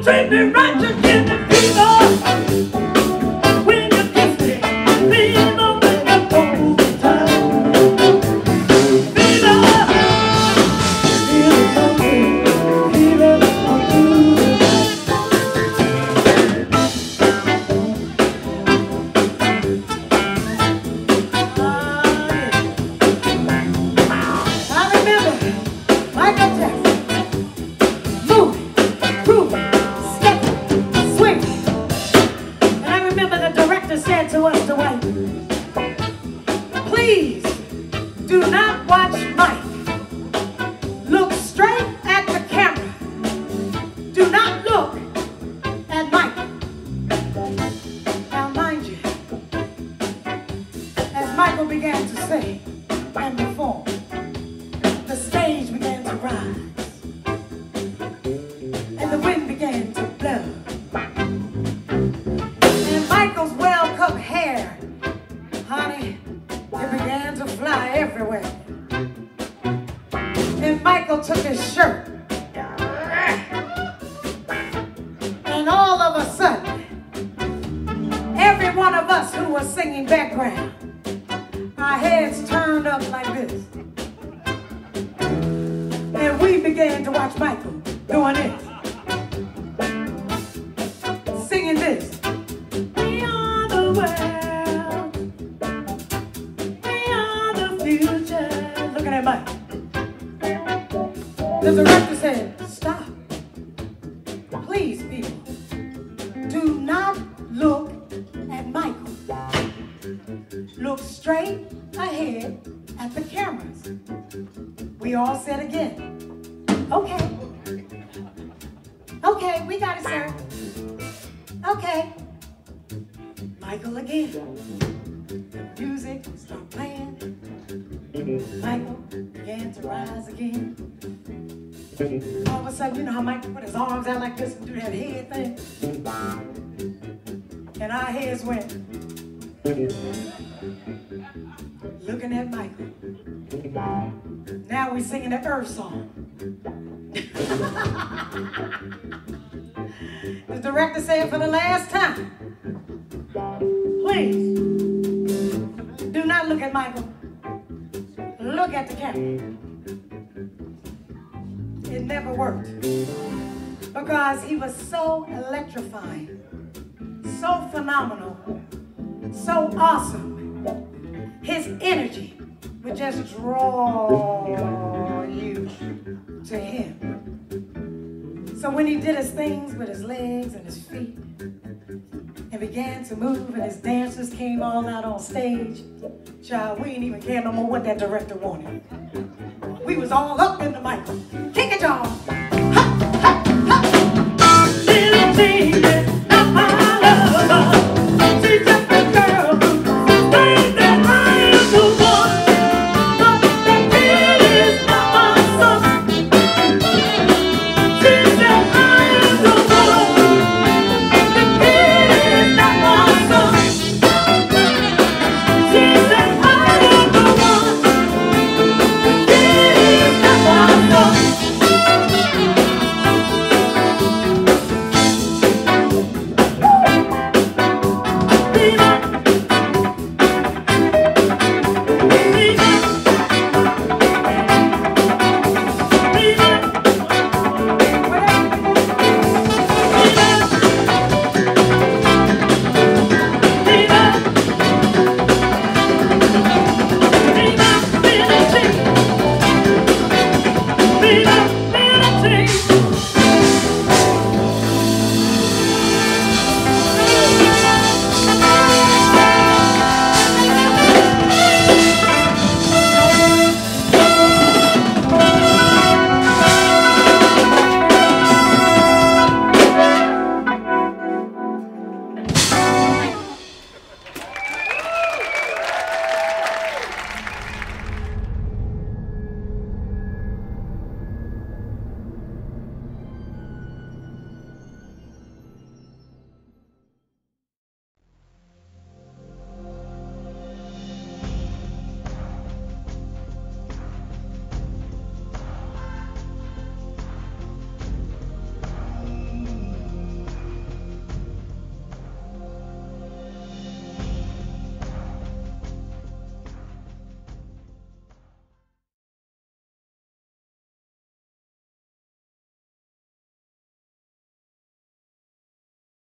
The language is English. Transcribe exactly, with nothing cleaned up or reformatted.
treat me right, you give me fever. When you kiss me, fever when you hold me tight. Fever, fever something, fever I'm doing. I remember Michael Jackson moving, grooving, stepping, swinging. And I remember the director said to us, Dwight, please do not watch Mike. Look straight at the camera. Do not look at Mike. Now mind you, as Michael began to sing and perform, the stage began to rise and the wind began to blow. And Michael's well-cut hair, honey, it began to fly everywhere. And Michael took his shirt, and all of a sudden, every one of us who was singing background, our heads turned up like this. And we began to watch Michael doing this, singing this. We are the world, we are the future. Looking at Mike. The director said, stop. Please, people, do not look at Michael. Look straight ahead at the cameras. We all said again, okay. Okay, we got it, sir. Okay. Michael again. The music started playing. Michael began to rise again. All of a sudden, you know how Michael put his arms out like this and do that head thing? And our heads went. Looking at Michael. Now we're singing the Earth song. The director said for the last time, please, do not look at Michael. Look at the camera. It never worked because he was so electrifying, so phenomenal, so awesome. His energy would just draw you to him. So when he did his things with his legs and his feet and began to move and his dancers came all out on stage, child, we didn't even care no more what that director wanted. We was all up in the microphone.